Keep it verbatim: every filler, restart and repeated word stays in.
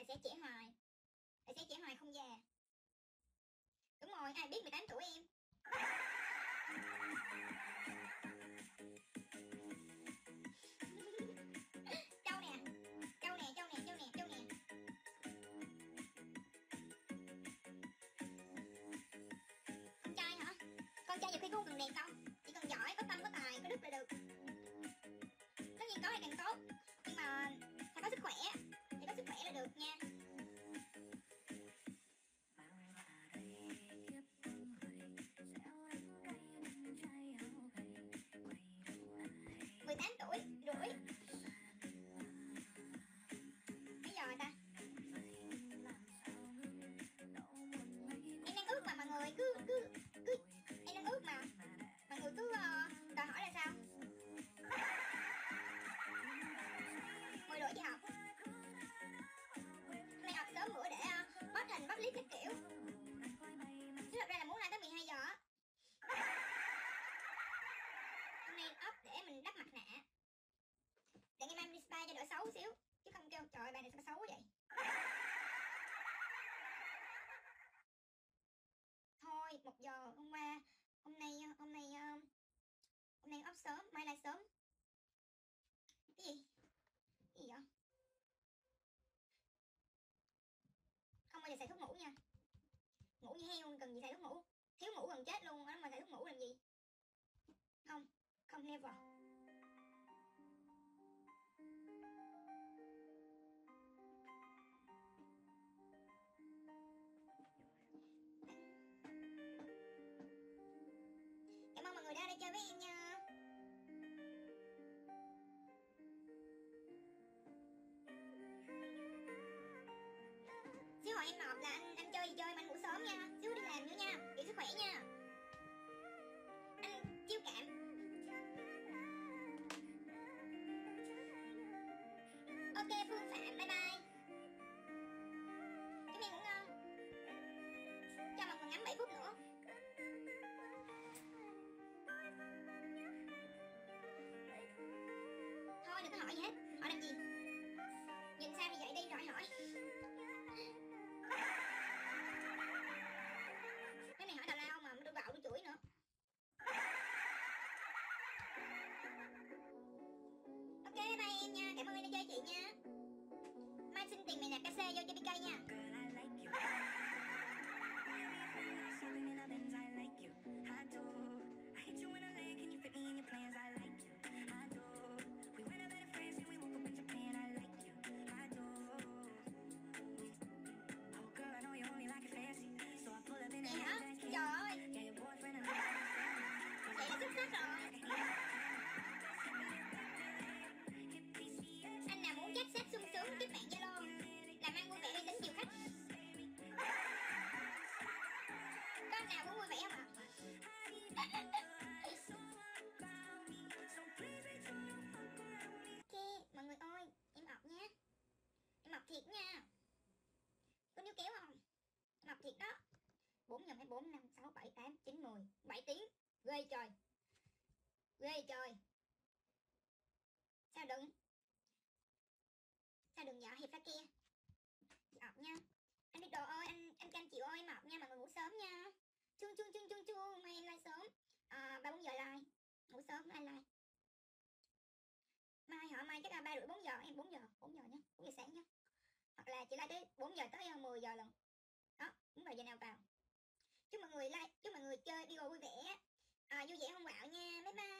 sẽ trẻ hoài. Tài sẽ trẻ hoài không già. Đúng rồi, ai biết mười tám tuổi em. Châu nè, châu nè, châu nè, châu nè, châu nè. Con trai hả? Con trai nhiều khi không cần đẹp đâu, chỉ cần giỏi, có tâm, có tài, có đức là được. Tất nhiên có thì càng tốt, nhưng mà phải có sức khỏe, phải có sức khỏe là được nha. mười tám tuổi rưỡi. Mấy giờ rồi ta? Em đang ước mà mọi người cứ cứ cứ em đang ước mà mọi người cứ uh, đòi hỏi là sao? mười rưỡi chị học. Hôm nay học sớm bữa để uh, post hình post clip các kiểu. Chứ thật ra là muốn ra tới mười hai giờ á. Hôm nay up để mình đắp mặt nạ. Để ngày mai mình đi spa cho đỡ xấu xíu. Chứ không kêu trời ơi bà này sao xấu quá vậy. Thôi một giờ hôm qua. Hôm nay hôm nay Hôm nay up sớm, mai lại sớm. Cái gì? Cái gì vậy? Không bao giờ xài thuốc ngủ nha. Ngủ như heo cần gì xài thuốc ngủ. Thiếu ngủ gần chết luôn á mà xài thuốc ngủ làm gì. Không, không never. Cảm ơn mọi người đã đi chơi với em nha. Xíu hỏi em mập là anh anh chơi gì chơi mà anh ngủ sớm nha. Xíu đi làm nữa nha, giữ sức khỏe nha. Anh chiêu cảm. Ok Phương Phạm, bye bye. Chúc em ngủ ngon. Cho mọi người ngắm bảy phút nữa. Thôi đừng có hỏi gì hết. Hỏi làm gì? Nhìn sao thì vậy đi rồi hỏi. Cái này hỏi tào lao mà tôi gạo tôi chửi nữa. Ok bye bye em nha. Cảm ơn em đã chơi chị nha. Mai xin tiền mày nạp ca xê vô cho bê ca nha. Vậy hả? Trời ơi. Vậy là xuất sắc rồi. Anh nào muốn chat sách sung sướng kết bạn Zalo. Làm ăn vui vẻ đi tính chiều khách. Có anh nào muốn vui vẻ không ạ? Ok mọi người ơi, em mập nha. Em mập thiệt nha. Có níu kéo không? Em mập thiệt đó. Bốn nhân với bốn, năm, sáu, bảy, tám, chín, mười. Bảy tiếng. Ghê trời. Ghê trời. Sao đừng? Sao đừng dọa hiệp ra kia. Chị mập nha. Anh biết đồ ơi, anh anh canh chịu ơi mập nha, mọi người ngủ sớm nha. Chuông chuông chuông chuông chuông, mai em like sớm. À, ba bốn giờ like. Ngủ sớm mai like. Mai hả? Mai chắc là ba rưỡi bốn giờ, em bốn giờ, bốn giờ nhé, bốn giờ sáng nhé. Hoặc là chị like tới bốn giờ tới mười giờ lần. Đó, muốn vào giờ nào vào. Chúc mọi người like, chúc mọi người chơi video vui vẻ. À, vui vẻ không quạo nha. Bye bye.